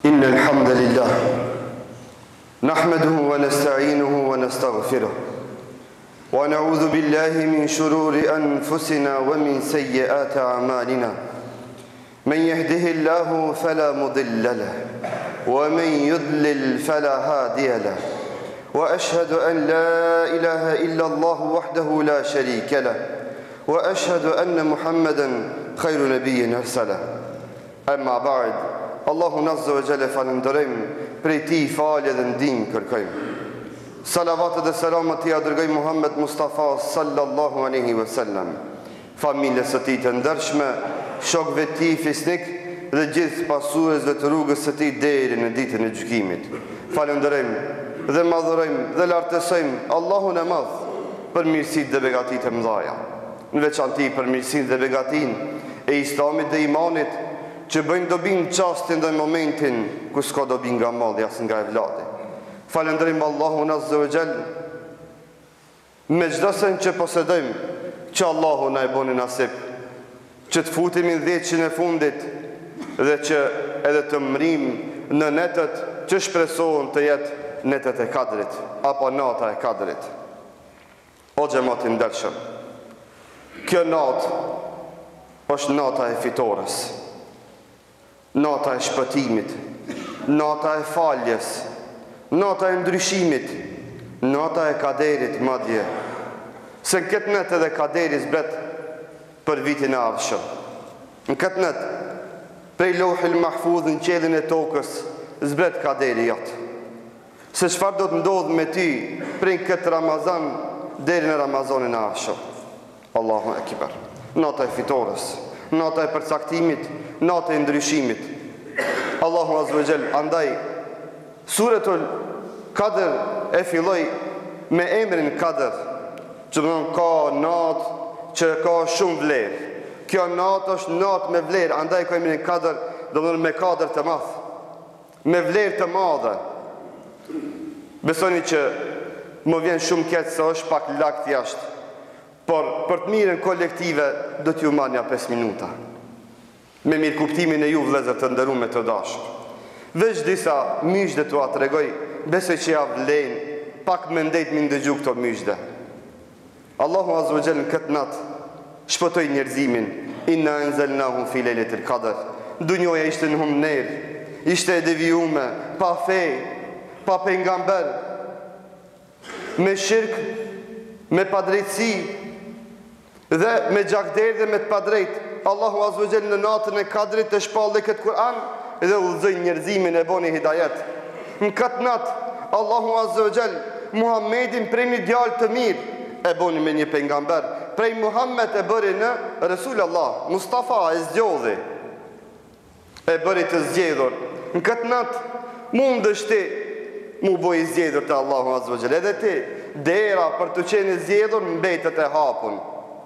إن الحمد لله نحمده ونستعينه ونستغفره ونعوذ بالله من شرور أنفسنا ومن سيئات أعمالنا من يهده الله فلا مضل له ومن يضلل فلا هادي له وأشهد أن لا إله إلا الله وحده لا شريك له وأشهد أن محمدا خير نبي أرسله أما بعد Allahu Azza wa Jalla falënderojmë prej tij falje dhe ndihmë kërkojmë. Salavatet dhe selamat i dërgoj Muhammed Mustafa sallallahu alaihi wasallam, familjes së tij të ndershme, shokëve të tij fisnik dhe gjithë pasuesve të rrugës së tij deri në ditën e gjykimit. Falënderojmë dhe madhërojmë dhe lartësojmë Allahun e Madh për mirësitë dhe begatitë e mëdha, në veçantë për mirësinë dhe begatinë e Islamit dhe imanit, që bëjnë dobin qastin dhe momentin ku s'ka dobin nga madhi as nga evladi. Falëndërim Allahun Azza wa Jall me çdo sen që posedojmë, që Allahu na e boni nasip që të futemi në 10 e fundit dhe që edhe të mrim në netët që shpresohen të jetë netët e Kadrit apo nata e Kadrit. O xhamati i ndershëm, kjo natë është nata e fitores, nata e shpëtimit, nata e faljes, nata e ndryshimit, nata e kaderit madje. Se në këtë net edhe kaderi zbret për vitin e ardhshëm. Në këtë net, prej Lauhil Mahfuz në qelin e tokës, zbret kaderi jotë. Se çfarë do të ndodhë me ty prej këtë Ramazan deri në Ramazanin e ardhshëm. Allahu Ekber. Nata e fitores, nata e përcaktimit, nata e ndryshimit. Allahu Azza wa Jall andaj Suratul Qadr e filloi me emrin Qadr, që do të thonë ka natë që ka shumë vlerë. Kjo natë është natë me vlerë, andaj ka emrin Qadr, do të thonë me kadër të madh, me vlerë të madhe. Besoni që më vjen shumë keq se është pak lakt jashtë, por për të mirën kolektive do t'ju marrja 5 minuta. Me mirë kuptimin e ju vëllezër të nderuar me të dashur. Veç disa myshde t'ua tregoj, besoj që ja vlen pak me ndet mi ndëgju këto myshde. Allahu Azza wa Jall në këtë natë shpëtoi njerëzimin. Inna anzalnahu fi lailatil qadr. Dunjoja ishte në humner, ishte e devijuar, pa fe, pa pejgamber, me shirk, me padrejtësi dhe me gjakderi dhe me të padrejtë. Allahu Azza wa Jall në natën e Kadrit të shpallë këtë Kur'an dhe udhëzoi njerëzimin e boni hidajet. Në këtë natë Allahu Azza wa Jall Muhammedin prej një djalë të mirë e boni me një pejgamber, prej Muhammed e bëri në Rasulullah, Mustafa e zgjodhi, e bëri të zgjedhur. Në këtë natë mundesh ti mu bëj i zgjedhur te Allahu Azza wa Jall, edhe ti dera për të qenë i zgjedhur mbetet e hapun.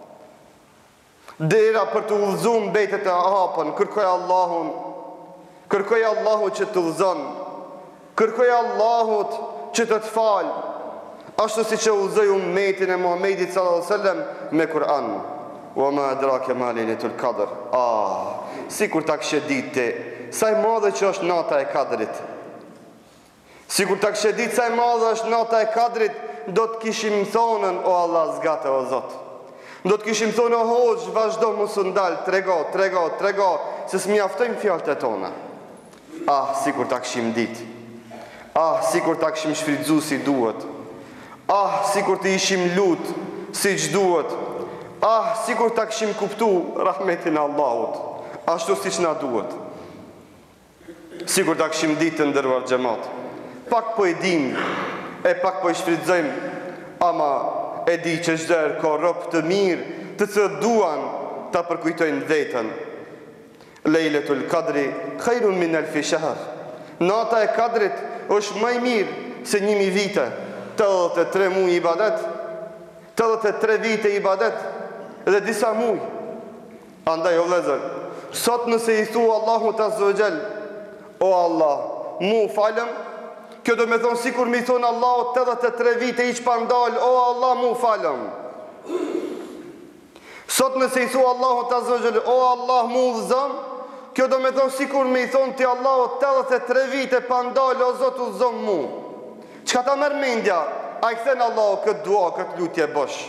Dera për të udhëzuar mbetet e hapën. Kërkoj Allahun, kërkoj Allahut që të udhëzon, kërkoj Allahut që të të fal, ashtu si që udhëzoi ummetin e Muhamedit sallallahu alaihi wasallam me Kur'an. Wa ma adraka ma lailatul qadr. Sikur ta kishe ditë ti, sa e madhe që është nata e Kadrit. Sikur ta kishe ditë sa e madhe është nata e Kadrit, do të kishim thonën o Allah zgate o Zot. Do të kishim thonë o hoxh, vazhdo mos u ndal, trego, se s'mjaftojnë fjalët e tona. Sikur ta kishim ditë. Sikur ta kishim shfrytzuar si duhet. Sikur të ishim lut siç duhet. Sikur ta kishim kuptuar rahmetin e Allahut, ashtu siç na duhet. Sikur ta kishim ditë të nderuar xhamat. Pak po e dim, e pak po e shfrytëzojmë, ama e di që çdo herë ka rob të mirë, të cilët duan ta përkujtojnë veten. Lailatul Qadri khairun min alf shahr. Nata e Kadrit është më e mirë se 1000 vite. 83 muaj ibadet, 83 vite ibadet dhe disa muaj. Andaj o vëllezër, sot nëse i thua Allahut Azza wa Jall, o Allah, mu falem, kjo do me thonë sikur mi thonë Allahut 83 vite iq pa ndal, o Allah, mu falem. Sot nëse i thua Allahut Azza wa Jall, o Allah, mu udhëzon, Kjo do me thonë sikur me i thonë ti Allahut 83 vite pa ndalë o Zot udhëzon mu. Çka ta merr mendja? A i kthen Allahu këtë dua, këtë lutje bosh.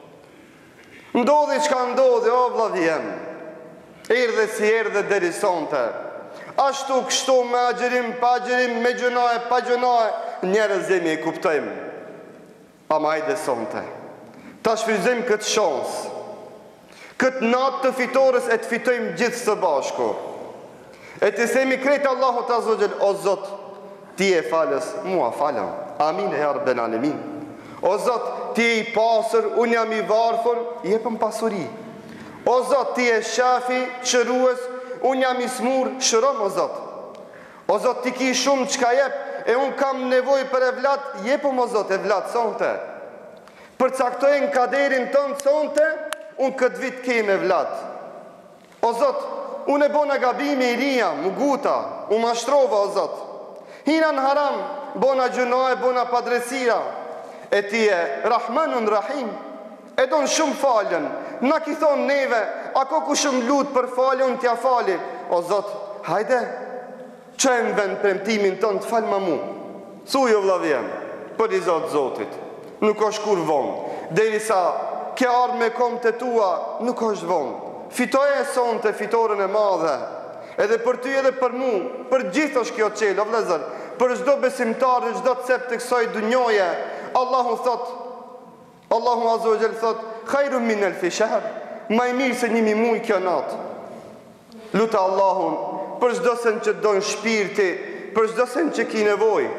Ndodhi çka ndodhi, o vllavi jem. Erdhe si erdhe deri sonte. Ashtu kështu me agjerim, pa agjerim, me gjunaje, pa gjunaje, njerëz jemi e kuptojmë. Ama hajde sonte. Ta shfrytëzojmë këtë shansë. Këtë natë të fitores e të fitojmë gjithë së bashku. E të themi krejtë Allahut azza wa jall, o Zot, ti e falës, mua falem. Amin e ja rabbel alamin. O Zot, ti e i pasër, unë jam i varfër, jepëm pasuri. O Zot, ti e shafi, shërues, unë jam i smur, shërom o Zot. O Zot, ti ki shumë çka jep, e unë kam nevojë për evlat, jepëm o Zot, evlat sonte. Përcaktojnë kaderin tënë sonte, unë këtë vit kem evlat. O Zot, unë e bona gabimi i rija, mu guta, u mashtrova o Zot. Hina në haram, bona gjunoje, bona padresira. E ti e Rahmanun Rahim, e donë shumë faljen. Na ki thonë neve, ako ku shumë lutë për faljen, unë t'ja fali. O Zot, hajde, që e më vend premtimin tënë të falë ma mu. Thujo vlavjem, për i Zotë Zotit, nuk është kur vonë. Derisa ke ardhë me kom të tua, nuk është vonë. Fitoje e sonë të fitore e madhe. Edhe për ty edhe për mu, për gjithë është kjo qelë, o vlezër, për çdo besimtar, çdo cep të kësaj dunjoje, Allahu thot, Allahu azza wa jall thot, khairu min alfi shahr, më i mirë se 1000 muaj kjo natë. Lutë Allahun për çdo sen që don shpirti, për çdo sen që ki nevojë.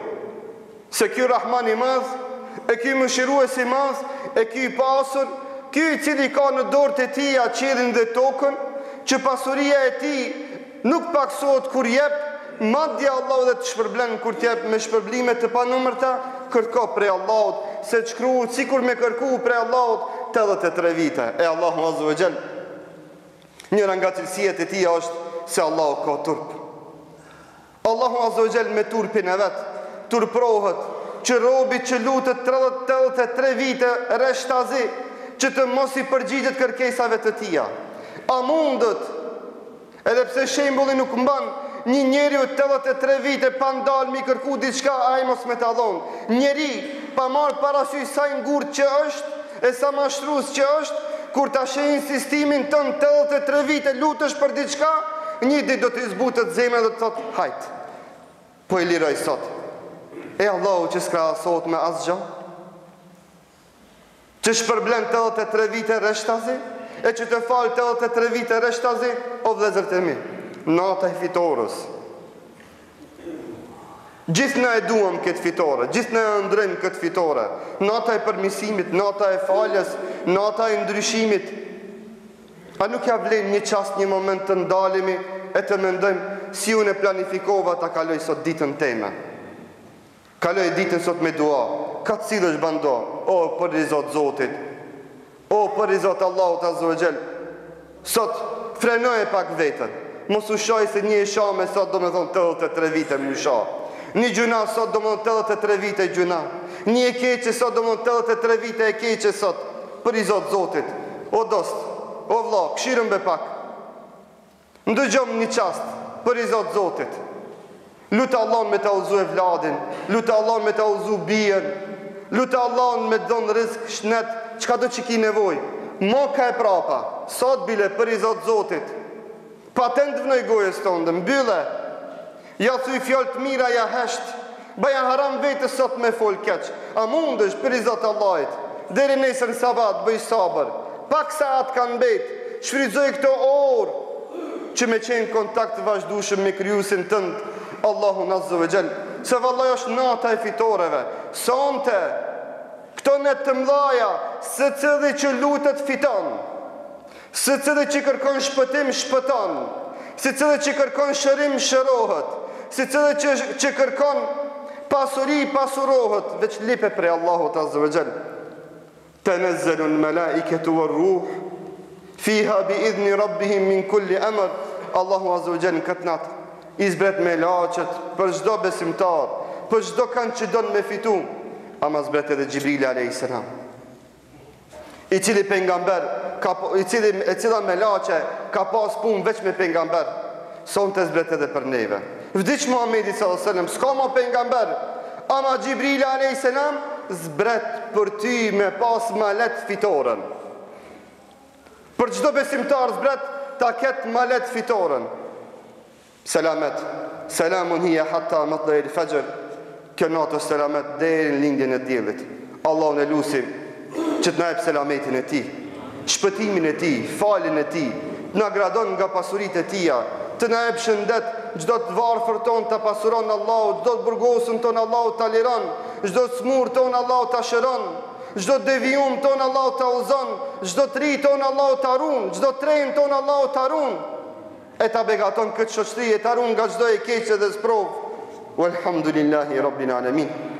Se ky Rahman i madh, e ky mëshirues i madh, e ky i pasur, ky i cili ka në dorët e tij qiellin dhe tokën, që pasuria e tij nuk paksohet kur jep, madje Allahu dhe të shpërblen kur t'jep me shpërblime të panumërta, kërko prej Allahut, se të shkruhet sikur me kërku prej Allahut 83 vite. E Allahu azza wa jall, njëra nga cilësijet e tij është se Allahu ka turp. Allahu azza wa jall me turpin e vet turprohet që robi që lutet 83 vite rreshtazi, që të mos i përgjigjet kërkesave të tija. A mundët, edhe pse shembulli nuk mban, një njeri u 83 vite pa ndalë mi kërku diçka, ai mos me ta dhonë. Njeri pa marrë parasysh sa i ngurtë që është, e sa mashtrues që është, kur ta sheh insistimin tënd 83 vite lutesh për diçka, një ditë do të zbutet zemra dhe të thotë, hajt, po e liroj sot. E Allahu që s'krahasohet me asgjë, që shpërblen 83 vite rreshtazi, e që të falë 83 vite rreshtazi, o vëllezërit e mi, nata e fitores. Gjithë na e duam këtë fitore, gjithë na e ndrojmë këtë fitore. Nata e përmirësimit, nata e faljes, nata e ndryshimit. A nuk ja vlen një çast, një moment të ndalemi e të mendojmë si unë e planifikova ta kaloj sot ditën time. Kaloj ditën sot me dua. Ka të cilësh bando, o për i Zot Zotit, o për i Zot Allahut azza wa jall, sot frenoje pak vetën. Mos u shoj se një shame sot do me thonë 83 vite më shah. Një gjuna sot do me thonë 83 vite gjuna. Një e keqe sot do me thonë 83 vite e keqe sot. Për i Zot Zotit, o dost, o vlla, këshirëm be pak. Ndëgjom një qast, për i Zot Zotit. Lutë Allahun me ta udhëzu vladin, lutë Allahun me ta udhëzu bijën, lutë Allahun me don rizq, shnet, çka do që ki nevojë. Moka e prapa, sot bile për i Zot Zotit. Patent vënoj gojës tonë, mbylle. Ja thuj fjallë të mira, ja hesht. Baja haram vetës sot me fol keq. A mundësh për i Zot Allahit, deri nesër në sabat, bëj sabër. Pak saat kanë bet, shfrytëzoj këto orë, që me qenë kontakt të vazhdueshëm me krijuesin tënd, Allahun azza wa jall. Se vallaj është nata e fitoreve. Sonte, këto net të mdhaja, se cili që lutet fiton, se cili që kërkon shpëtim shpëton, se cili që kërkon shërim shërohet, se cili që kërkon pasuri pasurohet, veç lipe prej Allahut azza wa jall. Tanazzalu al-malaikatu war-ruh fiha bi idhni rabbihim min kulli amr. Allahu azza wa jall këtë natë izbret me laqet për çdo besimtar, për çdo kanë që don me fitu, ama zbret edhe Gjibrili alayhis salam, i cili pejgamber e cila me laqe ka pas punë veç me pejgamber. son të zbret edhe për neve. Vdiq Muhamedi sallallahu alaihi wasallam, s'ka më pejgamber, ama Xhibrili alayhis salam zbret për ty me pas malet fitoren. Për çdo besimtar zbret ta ketë malet fitoren. Selamet, selamun hiya hatta matla'il fajr. Kjo natë selamet deri në lindjen e diellit. Allahun e lutim që të na jap selametin e tij, shpëtimin e tij, faljen e tij, na gradon nga pasuritë e tija, të na jap shëndet, çdo të varfër ton ta pasuron Allahu, çdo të burgosën ton Allahu ta liron, çdo smur ton Allahu ta shëron, çdo devijum ton Allahu ta uzon, çdo tri ton Allahu ta ruan, çdo tren ton Allahu ta ruan. E ta begaton këtë shoqëri, e ta ruan nga çdo e keq dhe sprov. Walhamdulillahi rabbil alamin.